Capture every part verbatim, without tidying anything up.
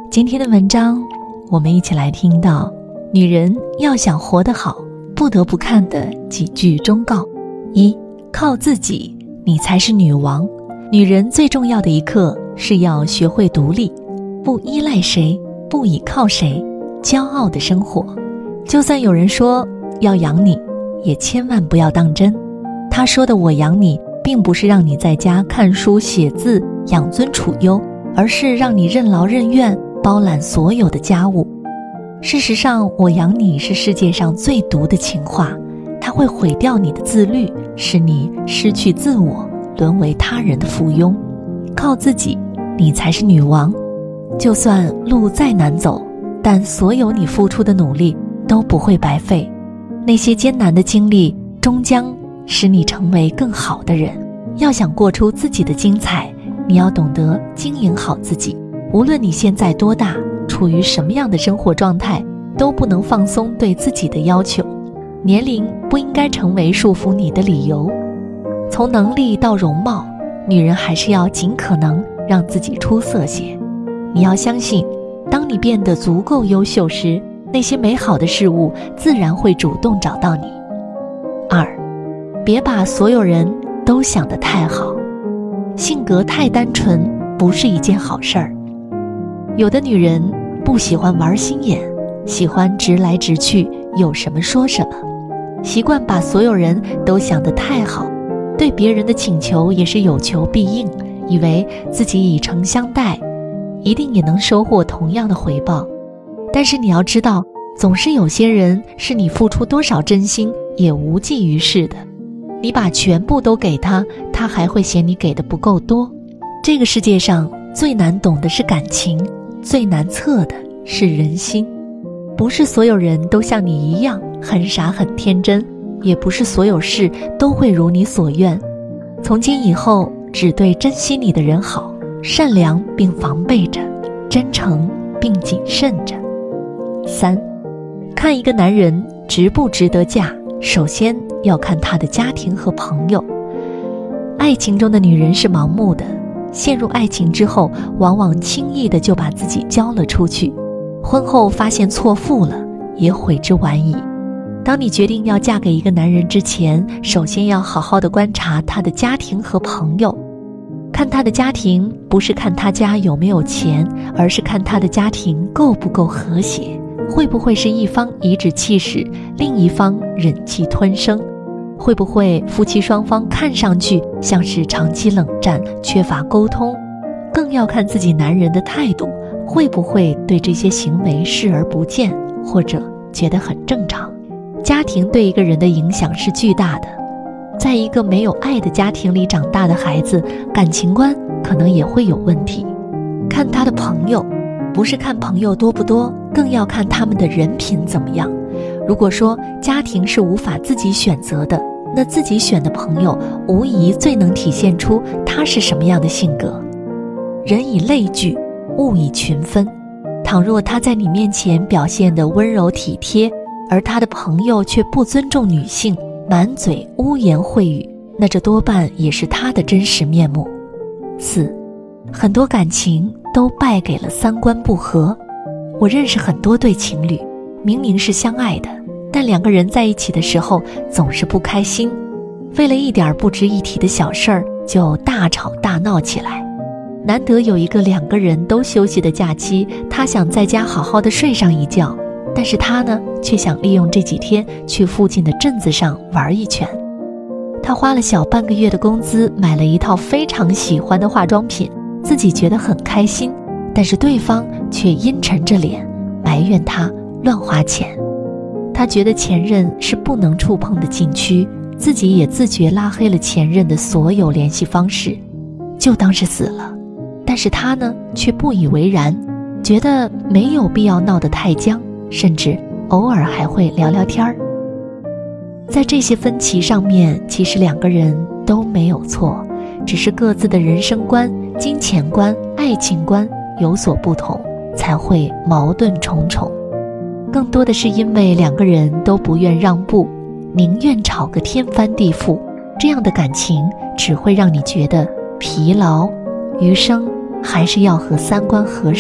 今天的文章，我们一起来听到女人要想活得好，不得不看的几句忠告。一，靠自己，你才是女王。女人最重要的一课是要学会独立，不依赖谁，不倚靠谁，骄傲的生活。就算有人说要养你，也千万不要当真。他说的我养你，并不是让你在家看书写字养尊处优，而是让你任劳任怨，包揽所有的家务。事实上，我养你是世界上最毒的情话，它会毁掉你的自律，使你失去自我，沦为他人的附庸。靠自己，你才是女王。就算路再难走，但所有你付出的努力都不会白费。那些艰难的经历终将使你成为更好的人。要想过出自己的精彩，你要懂得经营好自己。无论你现在多大，处于什么样的生活状态，都不能放松对自己的要求。年龄不应该成为束缚你的理由。从能力到容貌，女人还是要尽可能让自己出色些。你要相信，当你变得足够优秀时，那些美好的事物自然会主动找到你。二，别把所有人都想得太好。性格太单纯不是一件好事儿。有的女人不喜欢玩心眼，喜欢直来直去，有什么说什么，习惯把所有人都想得太好，对别人的请求也是有求必应，以为自己以诚相待，一定也能收获同样的回报。但是你要知道，总是有些人是你付出多少真心也无济于事的。你把全部都给他，他还会嫌你给的不够多。这个世界上最难懂的是感情，最难测的是人心。不是所有人都像你一样很傻很天真，也不是所有事都会如你所愿。从今以后，只对珍惜你的人好，善良并防备着，真诚并谨慎着。三，看一个男人值不值得嫁，首先要看他的家庭和朋友。爱情中的女人是盲目的，陷入爱情之后，往往轻易的就把自己交了出去，婚后发现错付了，也悔之晚矣。当你决定要嫁给一个男人之前，首先要好好的观察他的家庭和朋友。看他的家庭，不是看他家有没有钱，而是看他的家庭够不够和谐，会不会是一方颐指气使，另一方忍气吞声，会不会夫妻双方看上去像是长期冷战，缺乏沟通。更要看自己男人的态度，会不会对这些行为视而不见，或者觉得很正常。家庭对一个人的影响是巨大的，在一个没有爱的家庭里长大的孩子，感情观可能也会有问题。看他的朋友，不是看朋友多不多，更要看他们的人品怎么样。如果说家庭是无法自己选择的，那自己选的朋友无疑最能体现出他是什么样的性格。人以类聚，物以群分。倘若他在你面前表现得温柔体贴，而他的朋友却不尊重女性，满嘴污言秽语，那这多半也是他的真实面目。四，很多感情都败给了三观不合。我认识很多对情侣，明明是相爱的，但两个人在一起的时候总是不开心，为了一点不值一提的小事儿就大吵大闹起来。难得有一个两个人都休息的假期，他想在家好好的睡上一觉，但是他呢，却想利用这几天去附近的镇子上玩一圈。他花了小半个月的工资买了一套非常喜欢的化妆品，自己觉得很开心，但是对方却阴沉着脸埋怨他乱花钱。他觉得前任是不能触碰的禁区，自己也自觉拉黑了前任的所有联系方式，就当是死了。但是他呢，却不以为然，觉得没有必要闹得太僵，甚至偶尔还会聊聊天儿。在这些分歧上面，其实两个人都没有错，只是各自的人生观、金钱观、爱情观有所不同，才会矛盾重重。更多的是因为两个人都不愿让步，宁愿吵个天翻地覆，这样的感情只会让你觉得疲劳，余生还是要和三观合适、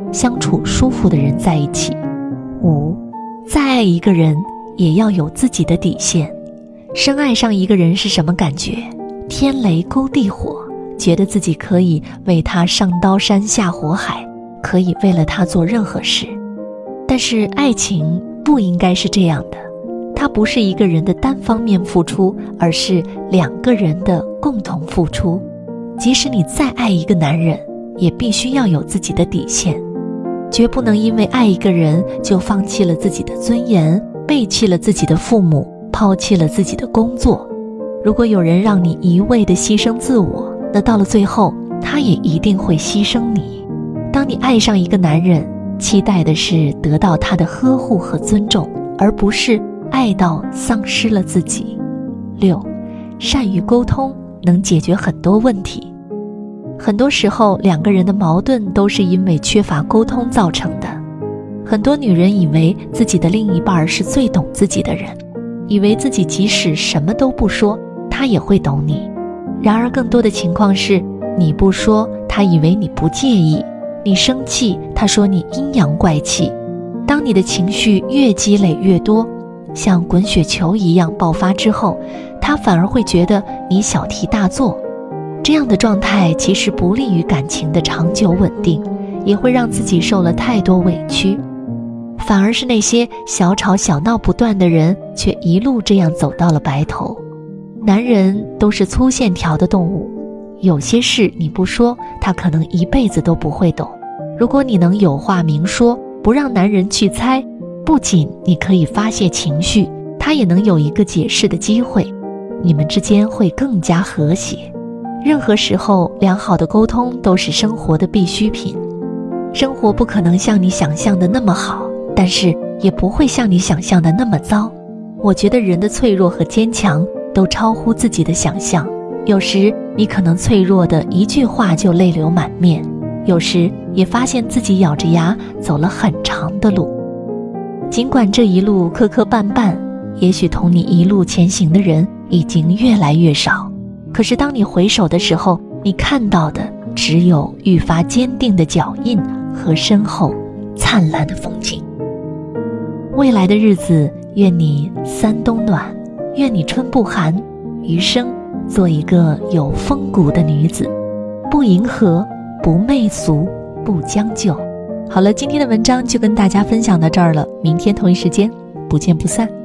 相处舒服的人在一起。五，再爱一个人也要有自己的底线。深爱上一个人是什么感觉？天雷勾地火，觉得自己可以为他上刀山下火海，可以为了他做任何事。但是爱情不应该是这样的，它不是一个人的单方面付出，而是两个人的共同付出。即使你再爱一个男人，也必须要有自己的底线，绝不能因为爱一个人就放弃了自己的尊严，背弃了自己的父母，抛弃了自己的工作。如果有人让你一味地牺牲自我，那到了最后，他也一定会牺牲你。当你爱上一个男人，期待的是得到他的呵护和尊重，而不是爱到丧失了自己。六，善于沟通能解决很多问题。很多时候，两个人的矛盾都是因为缺乏沟通造成的。很多女人以为自己的另一半是最懂自己的人，以为自己即使什么都不说，他也会懂你。然而更多的情况是，你不说，他以为你不介意；你生气，他说你阴阳怪气。当你的情绪越积累越多，像滚雪球一样爆发之后，他反而会觉得你小题大做。这样的状态其实不利于感情的长久稳定，也会让自己受了太多委屈。反而是那些小吵小闹不断的人，却一路这样走到了白头。男人都是粗线条的动物，有些事你不说，他可能一辈子都不会懂。如果你能有话明说，不让男人去猜，不仅你可以发泄情绪，他也能有一个解释的机会，你们之间会更加和谐。任何时候，良好的沟通都是生活的必需品。生活不可能像你想象的那么好，但是也不会像你想象的那么糟。我觉得人的脆弱和坚强都超乎自己的想象。有时你可能脆弱的一句话就泪流满面，有时也发现自己咬着牙走了很长的路。尽管这一路磕磕绊绊，也许同你一路前行的人已经越来越少，可是当你回首的时候，你看到的只有愈发坚定的脚印和身后灿烂的风景。未来的日子，愿你三冬暖，愿你春不寒，余生做一个有风骨的女子，不迎合，不媚俗，不将就。好了，今天的文章就跟大家分享到这儿了，明天同一时间不见不散。